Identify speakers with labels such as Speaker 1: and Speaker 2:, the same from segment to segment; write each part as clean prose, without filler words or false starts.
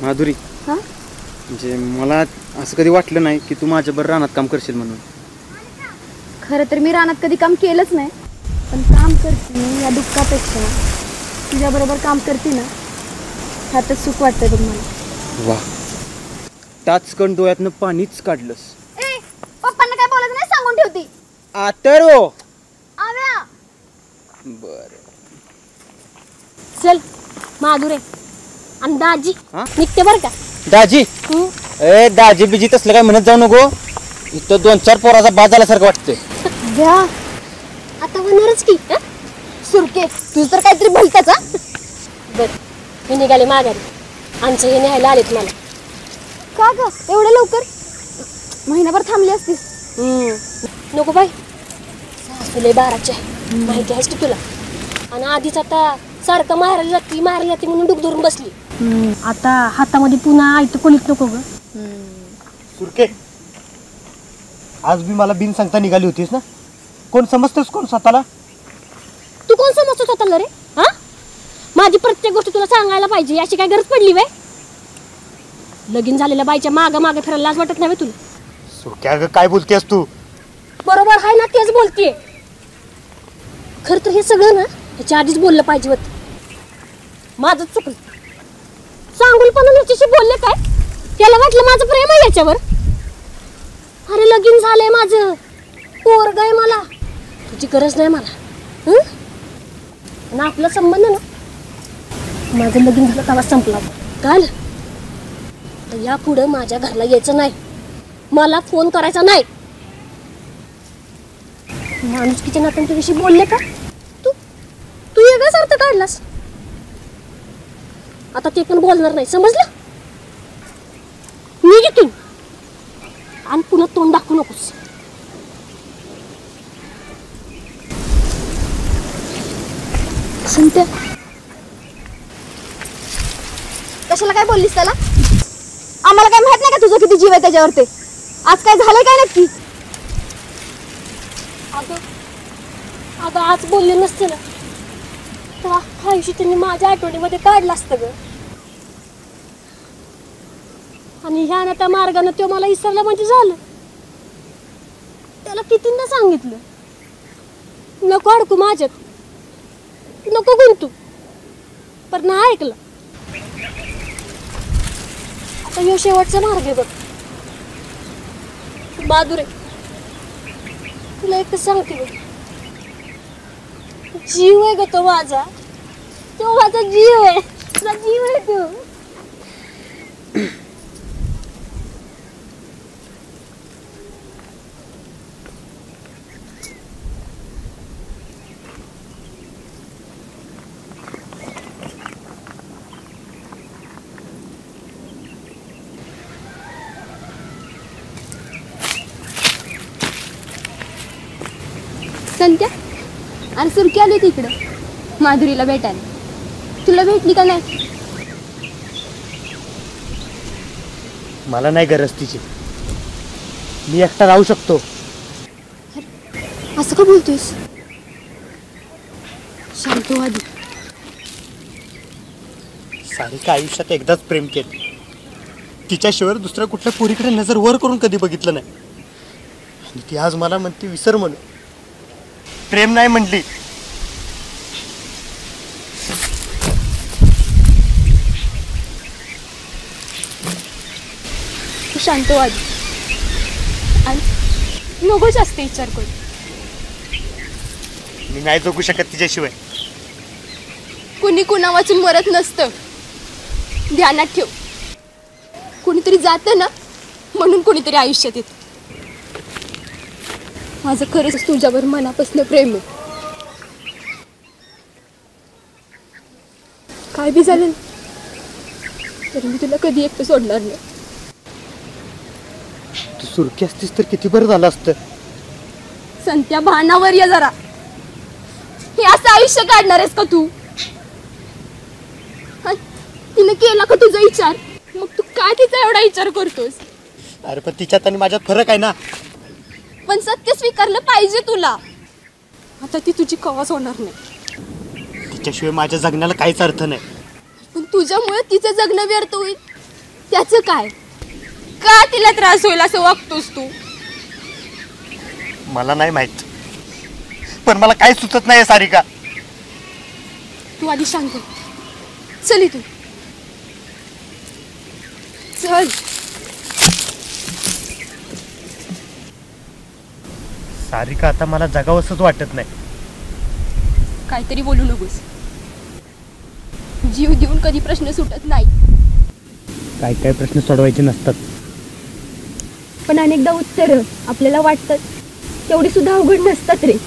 Speaker 1: माधुरी,
Speaker 2: हां
Speaker 1: म्हणजे मला असं कधी वाटलं नाही की तू माझ्याबरोबर रानात काम करशील म्हणून.
Speaker 2: खरं तर मी रानात कधी काम केलंच नाही, पण काम करते मी या दुःखापेक्षा तुझ्याबरोबर काम करते ना ह्यातच सुख वाटतंय बघ मला.
Speaker 1: वा, टाचकन डोळ्यातनं पाणीच काढलंस.
Speaker 2: ए पप्पांना काय बोलायचं नाही सांगून ठेवती.
Speaker 1: आतरो
Speaker 2: आव्या
Speaker 1: बर.
Speaker 3: चल माधुरे आणि दाजी
Speaker 1: हा?
Speaker 3: निघते बरं का.
Speaker 1: दाजी, ए दाजी बिजी तसलं काय म्हणत जाऊ नको. इथं 2-4 पोराचा बाद झाल्यासारखं वाटतंय.
Speaker 2: द्या
Speaker 3: आता होणारच की.
Speaker 2: सुरके तुझं तर काहीतरी भलताच.
Speaker 3: बरं मी निघाले माघारी. आमचं हे न्यायला आलेत मला.
Speaker 2: का ग एवढं लवकर? महिनाभर थांबली असतीस.
Speaker 3: नको बाई, सासूले बाराचे माहिती आहेस की तुला. आणि आधीच आता सारखं मारायला जाती म्हणून डुक धरून बसली. आता हातामध्ये पुन्हा आयतं कोणीच नको ग.
Speaker 4: सुरके, आज बी मला बिन सांगता निघाली होतीस ना. कोण समजतेस कोण स्वतःला?
Speaker 3: तू कोण समजतो स्वतःला रे? हा, माझी प्रत्येक गोष्ट तुला सांगायला पाहिजे अशी काय गरज पडली वे? लगीन झालेल्या बाईच्या मागं फिरायला लाज वाटत नाही तुला?
Speaker 4: सुरके अगं काय बोलतेस तू?
Speaker 3: बरोबर आहे ना, तेच बोलतेय. खरं तर हे सगळं ना ह्याच्या आधीच बोललं पाहिजे होतं. माझंच चुकलं. सांगून पण ह्याच्याशी बोलले काय? त्याला वाटलं माझं प्रेम आहे याच्यावर. अरे लगीन झालंय माझं, पोरग आहे मला, तुझी गरज नाही मला. आणि आपला संबंध ना माझं लगीन झालं तेव्हा संपला. काल या पुढं माझ्या घरला यायचं नाही, मला फोन करायचा नाही. माणुसकीच्या नात्याने तुझ्याशी बोलले का? तू वेगळाच अर्थ काढलास. आता ते पण बोलणार नाही, समजलं? निघ इथून आणि पुन्हा तोंड दाखवू नकोस.
Speaker 2: संत्या कशाला काय बोललीस त्याला? आम्हाला काय माहित नाही का तुझं किती जीव आहे त्याच्यावरती? आज काय झालंय काय नक्की?
Speaker 3: अगं आज बोलले नसते ना तर अख्खा आयुष्य त्यांनी माझ्या आठवणीमध्ये काढलं असतं ग. आणि ह्या ना त्या मार्गाने तो मला विसरला म्हणजे झालं. त्याला कितींदा सांगितलं नको अडकू माझ्यात, नको गुंतू, पण नाही ऐकलं. आता ह्यो शेवटचा मार्ग आहे बघ. बहादुरे, तुला एक सांगते बघ, जीव आहे ग तो माझा, तो माझा जीव आहे, तुझा जीव आहे तो.
Speaker 2: संत्या, अरे सुरकी आली होती इकडं माधुरीला भेटायला. तुला भेटली का नाही?
Speaker 4: मला नाही गरज तिची, मी एकटा राहू शकतो.
Speaker 2: असं का बोलतोयस? शांत हो आधी.
Speaker 4: सारिका आयुष्यात एकदाच प्रेम केलं, तिच्याशिवाय दुसऱ्या कुठल्या पोरीकडे नजर वर करून कधी बघितलं नाही. आणि ती आज मला म्हणते विसर म्हणून. प्रेम नाही म्हणली.
Speaker 2: तू शांत हो आधी आणि नको जास्त विचार करू.
Speaker 4: मी नाही जगू शकत तिच्याशिवाय.
Speaker 2: कुणी कुणा वाचून मरत नसतं, ध्यानात ठेव. कुणीतरी जातं ना म्हणून कुणीतरी आयुष्यात येतं. माझं खरंच तुझ्यावर मनापासून प्रेम आहे. काय बी झालं तरी मी तुला कधी एकटं सोडणार नाही.
Speaker 4: तू सुरकी असतीस तर किती बरं झालं असतं.
Speaker 2: संत्या, भानावर ये जरा. हे असं आयुष्य काढणार आहेस का तू? तिने केला का तुझा विचार? मग तू काय तिचा एवढा विचार करतोस?
Speaker 4: अरे पण तिच्यात आणि माझ्यात फरक आहे ना.
Speaker 2: पण सत्य स्वीकारलं पाहिजे तुला. आता ती तुझी कवाच होणार नाही.
Speaker 4: तिच्याशिवाय माझ्या जगण्याला काहीच अर्थ नाही.
Speaker 2: पण तुझ्यामुळे तिचं जगणं व्यर्थ होईल
Speaker 3: त्याचं काय? का तिला त्रास होईल असं वागतोस तू?
Speaker 4: मला नाही माहित, पण मला काही सुचत नाही सारिका.
Speaker 3: तू आधी शांत हो. चल इथून चल.
Speaker 4: सारिका, आता मला जगावंसच वाटत नाही.
Speaker 3: काहीतरी बोलू नकोस. जीव देऊन कधी प्रश्न सुटत नाही.
Speaker 4: काय काय प्रश्न सोडवायचे नसतात.
Speaker 2: पण अनेकदा उत्तर आपल्याला वाटतात तेवढी सुद्धा अवघड नसतात रे.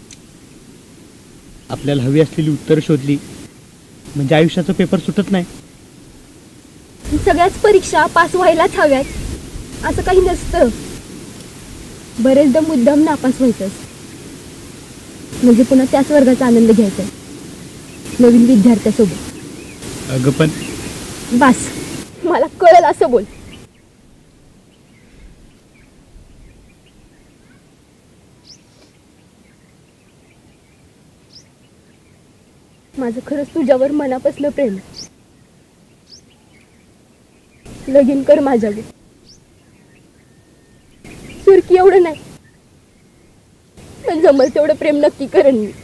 Speaker 4: आपल्याला हवी असलेली उत्तर शोधली म्हणजे आयुष्याचा पेपर सुटत नाही.
Speaker 2: सगळ्याच परीक्षा पास व्हायलाच हव्यात असं काही नसतं. बरेचदा मुद्दाम नापास व्हायचं म्हणजे पुन्हा त्याच वर्गाचा आनंद घ्यायचा नवीन विद्यार्थ्यासोबत.
Speaker 4: अगं पण
Speaker 2: बस, मला कळलं असं बोल. माझं खरंच तुझ्यावर मनापासून प्रेम आहे. लगीन कर माझ्यावर. सुरकी एवढं नाही, पण जमल तेवढं प्रेम नक्की करेन मी.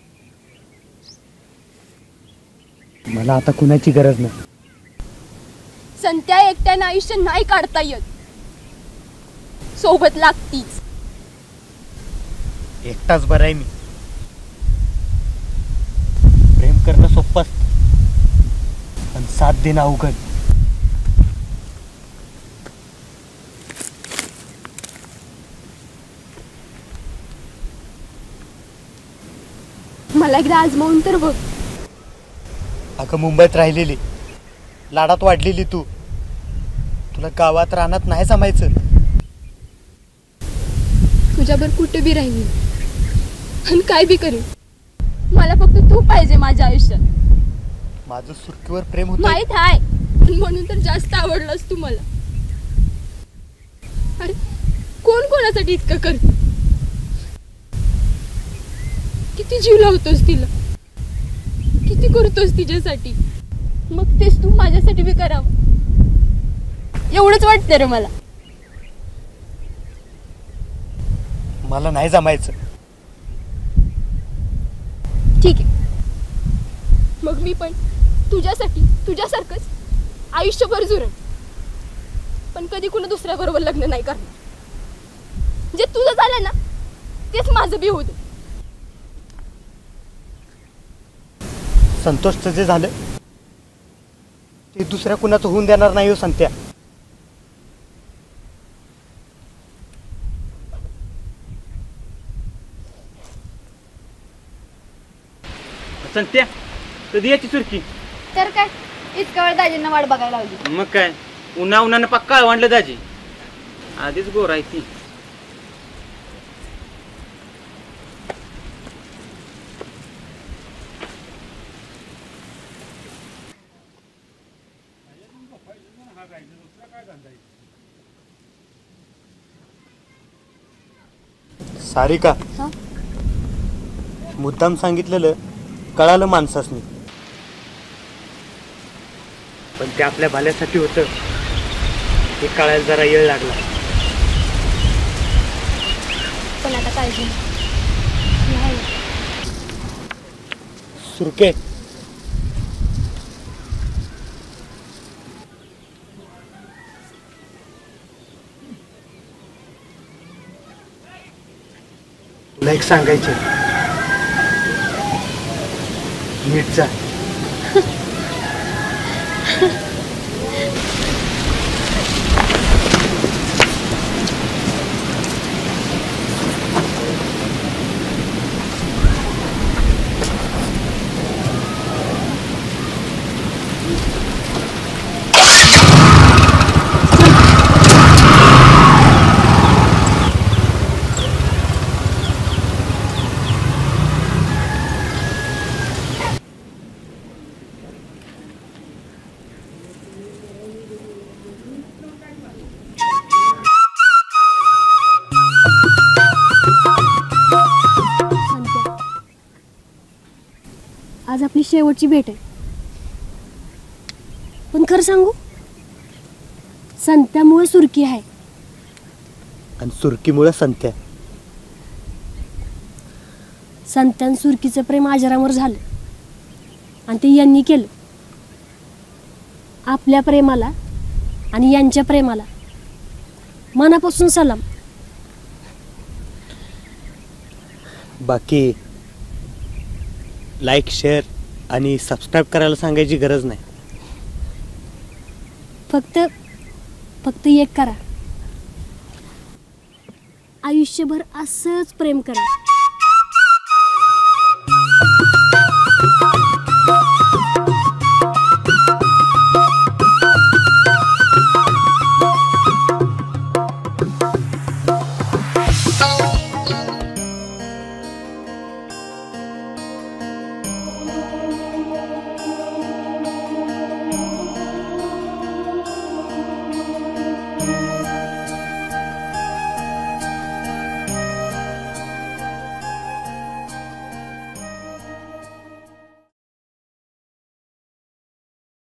Speaker 4: मला आता कुणाची गरज नाही.
Speaker 3: संत्या एकट्यानं आयुष्य नाही काढता येत, सोबत लागतीच.
Speaker 4: एकटाच बरं आहे मी. प्रेम करणं सोपं असतं, पण साथ देणं अवघड.
Speaker 2: मला एकदा आजमावून तर बघ.
Speaker 4: अगं मुंबईत राहिलेली, लाडात वाढलेली तू, तुला गावात रानात नाही जमायचं.
Speaker 3: तुझ्यावर कुठे बी राहील आणि काय बी करेन, मला फक्त तू पाहिजे माझ्या आयुष्यात.
Speaker 4: माझं सुरकीवर प्रेम होतं.
Speaker 3: माहित आहे, म्हणून तर जास्त आवडलास तू मला. अरे कोण कोणासाठी इतकं करत? किती जीव लावतोस तिला, किती करतोस तिच्यासाठी, मग तेच तू माझ्यासाठी बी करावं एवढंच वाटतं रे मला.
Speaker 4: मला नाही जमायचं.
Speaker 3: ठीक आहे, मग मी पण तुझ्यासाठी तुझ्यासारखंच आयुष्यभर जुरण, पण कधी कुणा दुसऱ्या बरोबर लग्न नाही करणार. जे तुझं झालं ना तेच माझं बी होऊ दे.
Speaker 4: संतोषचं जे झालं ते दुसऱ्या कुणाचं होऊन देणार नाही हो संत्या.
Speaker 1: संत्या, कधी याची सुरकी?
Speaker 2: तर काय, इतका वेळ दाजींना वाट बघायला लावली.
Speaker 1: मग काय, उन्हानं पक्का वाढलं दाजी. आधीच गोर आहे ती.
Speaker 4: सारिका,
Speaker 3: हा?
Speaker 4: मुद्दाम सांगितलेलं कळालं माणसासनी, पण ते आपल्या भाल्यासाठी होतं हे कळायला जरा वेळ लागला.
Speaker 3: पण आता काळजी नाही.
Speaker 4: सुरके, तुला एक सांगायचं, नीट जा.
Speaker 3: आज आपली शेवटची भेट आहे, पण खरं सांगू, तुला माझ्यावर विश्वास आहे का?
Speaker 2: माझ्यावर विश्वास आहे, पण तुझ्या मनात काय आहे?
Speaker 3: माझ्यावर विश्वास आहे, पण खरं सांगू, आज आपली शेवटची भेट आहे, पण खरं सांगू, तुला माझ्यावर विश्वास आहे का? माझ्यावर विश्वास आहे, पण खरं सांगू, आज आपली शेवटची भेट आहे, पण खरं सांगू, संत्यामुळे सुरकी आहे.
Speaker 4: आणि सुरकीमुळे संत्या.
Speaker 3: संत्यान सुरकीचं प्रेम आजरामर झालं आणि ते यांनी केलं. आपल्या प्रेमाला आणि यांच्या प्रेमाला मनापासून सलाम.
Speaker 4: बाकी लाईक, शेअर आणि सबस्क्राईब करायला सांगायची गरज नाही.
Speaker 3: फक्त एक करा, आयुष्यभर असंच प्रेम करा.